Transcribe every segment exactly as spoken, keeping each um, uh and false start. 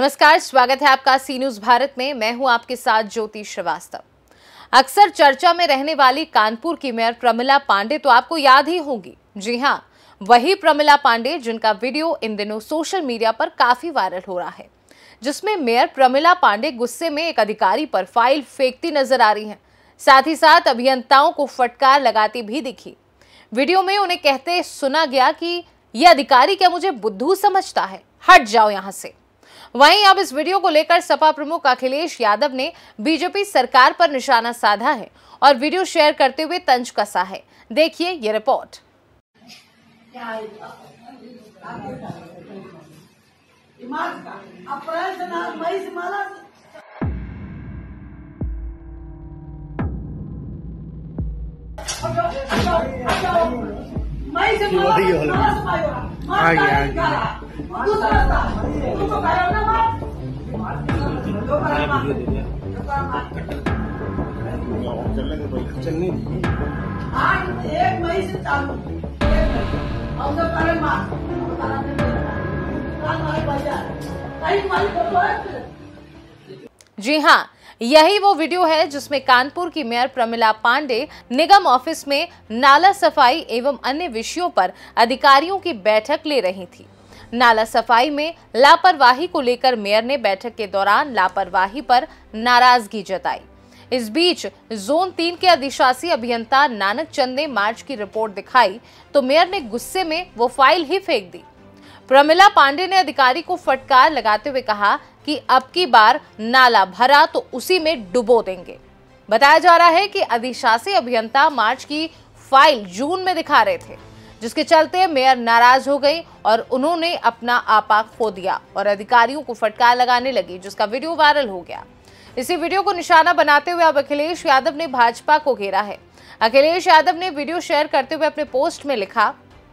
नमस्कार, स्वागत है आपका सी न्यूज भारत में। मैं हूं आपके साथ ज्योति श्रीवास्तव। अक्सर चर्चा में रहने वाली कानपुर की मेयर प्रमिला पांडे तो आपको याद ही होंगी। जी हां, वही प्रमिला पांडे जिनका वीडियो इन दिनों सोशल मीडिया पर काफी वायरल हो रहा है, जिसमें मेयर प्रमिला पांडे गुस्से में एक अधिकारी पर फाइल फेंकती नजर आ रही हैं। साथ ही साथ अभियंताओं को फटकार लगाती भी दिखी। वीडियो में उन्हें कहते सुना गया कि यह अधिकारी क्या मुझे बुद्धू समझता है, हट जाओ यहां से। वहीं अब इस वीडियो को लेकर सपा प्रमुख अखिलेश यादव ने बीजेपी सरकार पर निशाना साधा है और वीडियो शेयर करते हुए तंज कसा है। देखिए ये रिपोर्ट। चलने आज एक मई से चालू जी हाँ, यही वो वीडियो है जिसमें कानपुर की मेयर प्रमिला पांडे निगम ऑफिस में नाला सफाई एवं अन्य विषयों पर अधिकारियों की बैठक ले रही थी। नाला सफाई में लापरवाही को लेकर मेयर ने बैठक के दौरान लापरवाही पर नाराजगी जताई। इस बीच जोन तीन के अधिशासी अभियंता नानक चंद ने मार्च की रिपोर्ट दिखाई तो मेयर ने गुस्से में वो फाइल ही फेंक दी। प्रमिला पांडे ने अधिकारी को फटकार लगाते हुए कहा कि अब की बार नाला भरा तो उसी में डुबो देंगे। बताया जा रहा है कि अधिशासी अभियंता मार्च की फाइल जून में दिखा रहे थे, जिसके चलते मेयर नाराज हो गई और उन्होंने अपना आपा खो दिया और अधिकारियों को फटकार लगाने लगी, जिसका वीडियो वायरल हो गया। इसी वीडियो को निशाना बनाते हुए अब अखिलेश यादव ने भाजपा को घेरा है। अखिलेश यादव ने वीडियो शेयर करते हुए अपने पोस्ट में लिखा,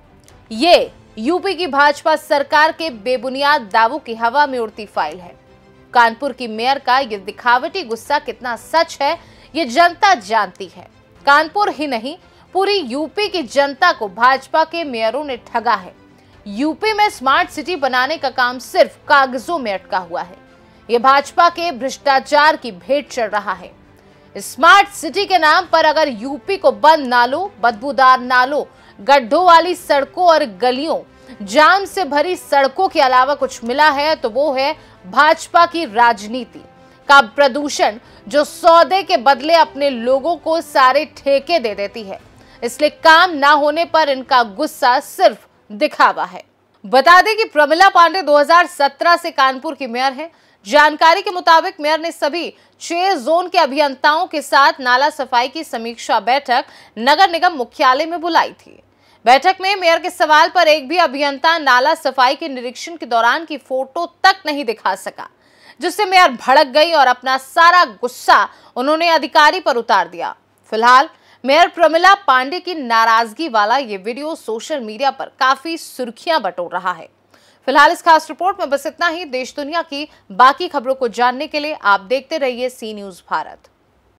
ये यूपी की भाजपा सरकार के बेबुनियाद दावों की हवा में उड़ती फाइल है। कानपुर की मेयर का ये दिखावटी गुस्सा कितना सच है ये जनता जानती है। कानपुर ही नहीं, पूरी यूपी की जनता को भाजपा के मेयरों ने ठगा है। यूपी में स्मार्ट सिटी बनाने का काम सिर्फ कागजों में अटका हुआ है। ये भाजपा के भ्रष्टाचार की भेंट चढ़ रहा है। स्मार्ट सिटी के नाम पर अगर यूपी को बंद नालों, बदबूदार नालों, गड्ढों वाली सड़कों और गलियों, जाम से भरी सड़कों के अलावा कुछ मिला है तो वो है भाजपा की राजनीति का प्रदूषण, जो सौदे के बदले अपने लोगों को सारे ठेके दे देती है। इसलिए काम ना होने पर इनका गुस्सा सिर्फ दिखावा है। बता दें कि प्रमिला पांडे दो हज़ार सत्रह से कानपुर की मेयर है। जानकारी के मुताबिक मेयर ने सभी छह जोन के अभियंताओं के साथ नाला सफाई की समीक्षा बैठक नगर निगम मुख्यालय में बुलाई थी। बैठक में मेयर के सवाल पर एक भी अभियंता नाला सफाई के निरीक्षण के दौरान की फोटो तक नहीं दिखा सका, जिससे मेयर भड़क गई और अपना सारा गुस्सा उन्होंने अधिकारी पर उतार दिया। फिलहाल मेयर प्रमिला पांडे की नाराजगी वाला ये वीडियो सोशल मीडिया पर काफी सुर्खियां बटोर रहा है। फिलहाल इस खास रिपोर्ट में बस इतना ही। देश दुनिया की बाकी खबरों को जानने के लिए आप देखते रहिए सी न्यूज भारत।